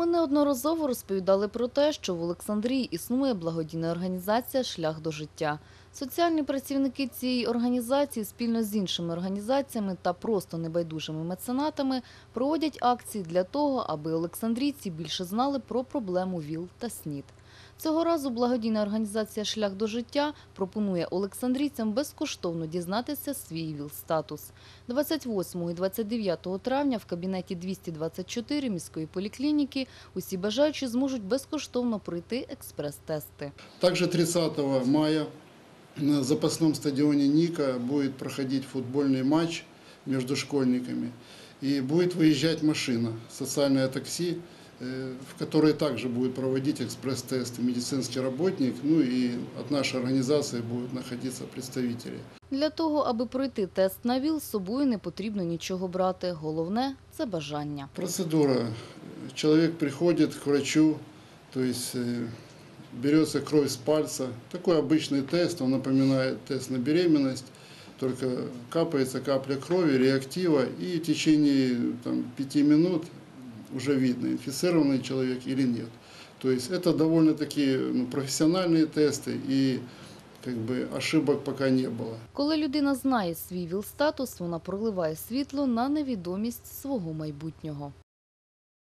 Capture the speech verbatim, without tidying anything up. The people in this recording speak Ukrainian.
Ми неодноразово розповідали про те, що в Олександрії існує благодійна організація «Шлях до життя». Соціальні працівники цієї організації спільно з іншими організаціями та просто небайдужими меценатами проводять акції для того, аби олександрійці більше знали про проблему ВІЛ та СНІД. Цього разу благодійна організація «Шлях до життя» пропонує олександрійцям безкоштовно дізнатися свій ВІЛ-статус. двадцять восьмого і двадцять дев'ятого травня в кабінеті двісті двадцять чотири міської поліклініки усі бажаючі зможуть безкоштовно пройти експрес-тести. Також тридцатого мая на запасном стадионе «Ника» будет проходить футбольный матч между школьниками. И будет выезжать машина, социальное такси, в которой также будет проводить экспресс-тесты медицинский работник, ну и от нашей организации будут находиться представители. Для того, аби пройти тест на ВІЛ, з собою не потрібно нічого брати. Головне – це бажання. Процедура. Человек приходит к врачу, то есть берется кровь с пальца. Такой обычный тест, он напоминает тест на беременность, только капается капля крови, реактива, и в течение там, пяти минут уже видно, инфицированный человек или нет. То есть это довольно-таки ну, профессиональные тесты, и как бы, ошибок пока не было. Коли людина знає свій ВІЛ-статус, вона проливає світло на невідомість свого майбутнього.